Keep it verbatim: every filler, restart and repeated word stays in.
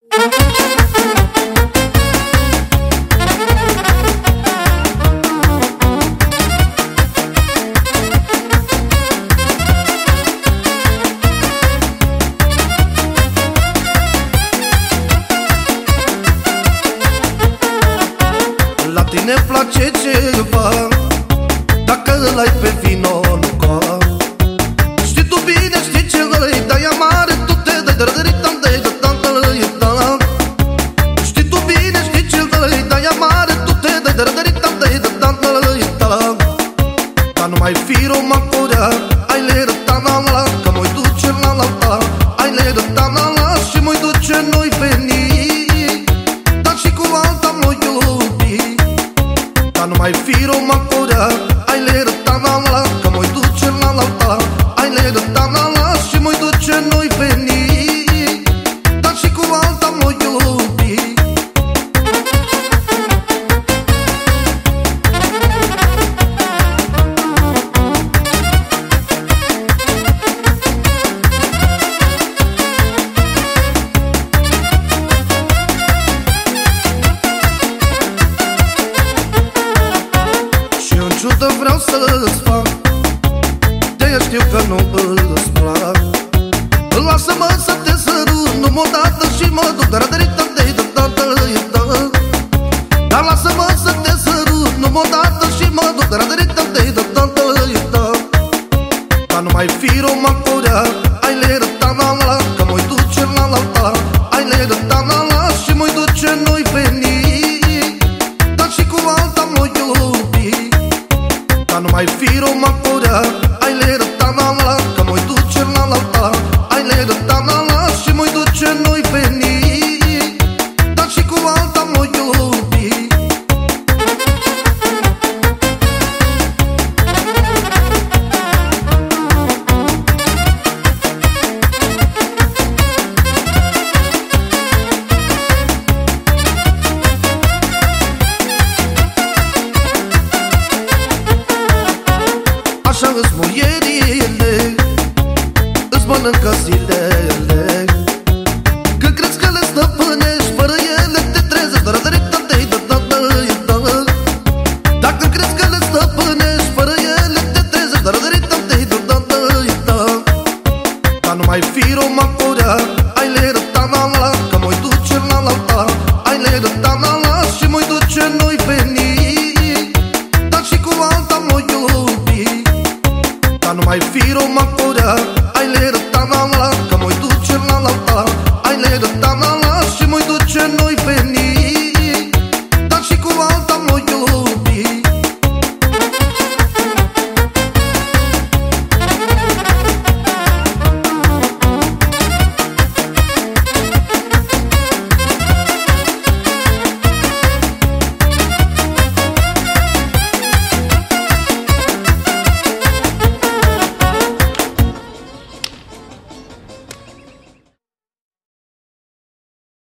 La tine place ceva dacă îl ai pe vino nuca. Știi tu bine, știi ce îi dai amare, tu te dai dărăritam de dătantă-i-ta. Știi tu bine, știi ce îi dai amare, tu te dai dărăritam de dătantă-i-ta. Dar nu mai fi romacorea, ai le rătana-la, că mă-i duce la la-ta. Ai le rătana-la și mă-i duce noi veni, dar și cu alta mă iubi. Dar nu mai fi romacorea, ai le rătana-la, că mă-i duce la la-ta. Ai le rătana-la și mă-i duce noi veni, dar și cu alta mă iubi. Și în ciudă vreau să-ți fac, de-aia știu că nu îți plac. Lasă-mă să te sărut numai o dată și mă duc dărădărită de dătantă-i-ta. Dar lasă-mă să te sărut numai o dată și mă duc dărădărită de dătantă-i-ta. Dar nu mai fi romacorea, ai le rătana-la, că mă-i duce la la-ta. Ai le rătana-la și mă-i duce noi veni, dar și cu alta mă iubi. Dar nu mai fi romacorea, ai le rătana-la, că mă-i duce la la-ta. Ai le rătana-la și mă-i duce noi veni, dar și cu alta mă iubi. Așa îți muierile, îți mănâncă zilele. Când crezi că le stăpânești, fără ele te trezești dărădărită de dătantă-i-ta. Dacă crezi că le stăpânești, fără ele te trezești dărădărită de dătantă-i-ta. Dar nu mai fi romacorea, ai le rătana-la, că mă-i duce la la-ta. Ai le rătana-la și mă-i duce noi veni, dar și cu alta mă iubi. Dar nu mai fi romacorea, ai le rătana-la, că mă-i duce la la-ta. Ai le rătana-la și mă-i duce noi veni.